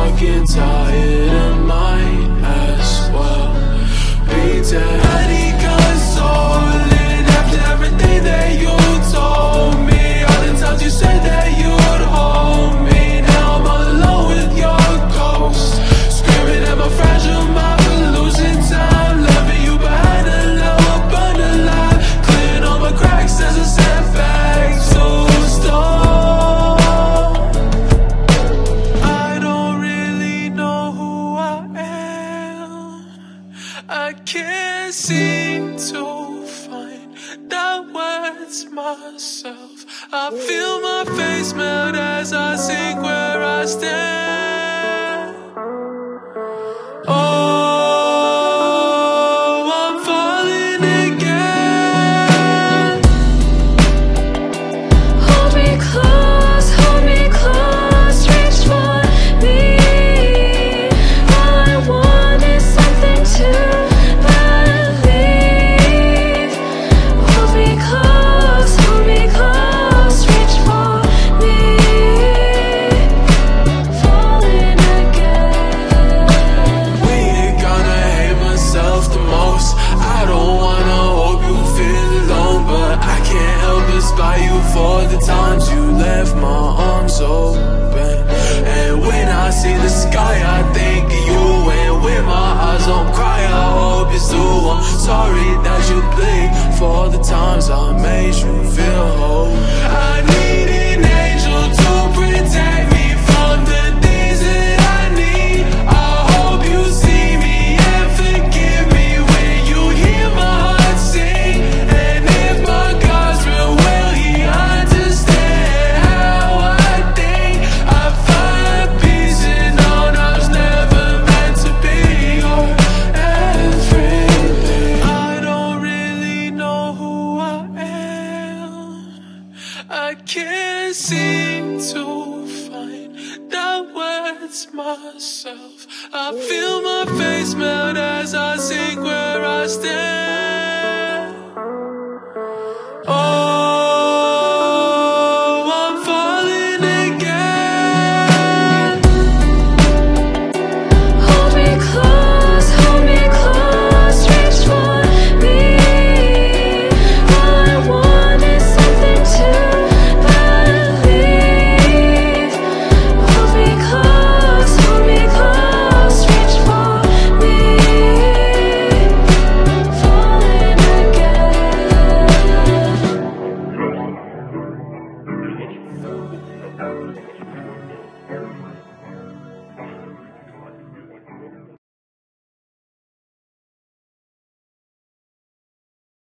fucking tired and might as well be dead. I need consoling after everything that you told me. All the times you said that you'd hold me. Now I'm all alone with your ghost, screaming at my fragile mind for losing time. Loving you behind a low burn alive, clearing all my cracks as I set back to stone. I don't really know who I am. I can't seem to find the words myself. I feel my face melt as I sink where I stand. Oh, I'm falling again. Hold me close, reach for me. All I want is something to believe. Hold me close, reach for me. Falling again. We're gonna hate myself the most. I don't wanna hope you feel alone, but I can't help but spy you for the times you left my arms open. And when I see the sky, I think of you. And when my eyes don't cry, I hope it's through. I'm sorry that you bleed for the times I made you feel whole. I need an angel to protect me from the things that I need. I hope you see me and forgive me when you hear my heart sing. And if my God's real, will he understand how I think? I find peace in all I was never meant to be or everything. I don't really know who I am. I can't seem to find the words myself. I feel my face melt as I sink where I stand. Oh, I'm falling again. Hold me close, reach for me. All I want is something to believe. Hold me close, reach for me. Falling again.